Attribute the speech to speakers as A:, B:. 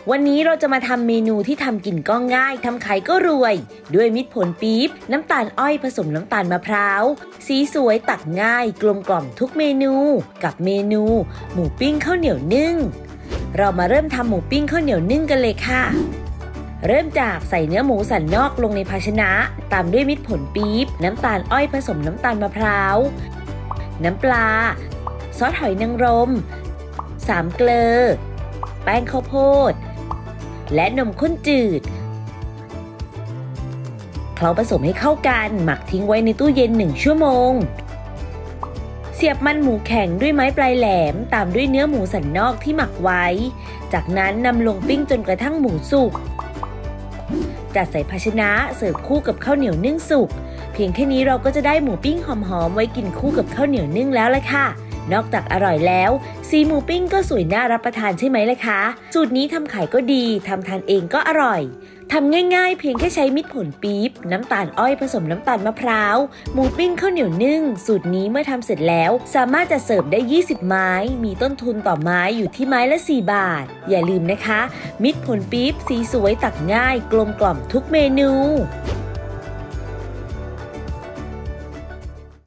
A: วันนี้เราจะมาทำเมนูที่ทำกินก็ง่ายทำขายก็รวยด้วยมิตรผลปี๊บน้ำตาลอ้อยผสมน้ำตาลมะพร้าวสีสวยตักง่ายกลมกล่อมทุกเมนูกับเมนูหมูปิ้งข้าวเหนียวนึ่งเรามาเริ่มทำหมูปิ้งข้าวเหนียวนึ่งกันเลยค่ะเริ่มจากใส่เนื้อหมูสันนอกลงในภาชนะตามด้วยมิตรผลปี๊บน้ำตาลอ้อยผสมน้ำตาลมะพร้าวน้ำปลาซอสหอยนางรม3 เกลือแป้งข้าวโพดและนมข้นจืดเคล้าผสมให้เข้ากันหมักทิ้งไว้ในตู้เย็น1 ชั่วโมงเสียบมันหมูแข็งด้วยไม้ปลายแหลมตามด้วยเนื้อหมูสันนอกที่หมักไว้จากนั้นนำลงปิ้งจนกระทั่งหมูสุกจัดใส่ภาชนะเสิร์ฟคู่กับข้าวเหนียวนึ่งสุกเพียงแค่นี้เราก็จะได้หมูปิ้งหอมๆไว้กินคู่กับข้าวเหนียวนึ่งแล้วล่ะค่ะนอกจากอร่อยแล้วสีหมูปิ้งก็สวยน่ารับประทานใช่ไหมล่ะคะสูตรนี้ทำขายก็ดีทำทานเองก็อร่อยทำง่ายๆเพียงแค่ใช้มิตรผลปี๊บน้ำตาลอ้อยผสมน้ำตาลมะพร้าวหมูปิ้งข้าวเหนียวนึ่งสูตรนี้เมื่อทำเสร็จแล้วสามารถจะเสิร์ฟได้20 ไม้มีต้นทุนต่อไม้อยู่ที่ไม้ละ4 บาทอย่าลืมนะคะมิตรผลปี๊บสีสวยตักง่ายกลมกล่อมทุกเมนู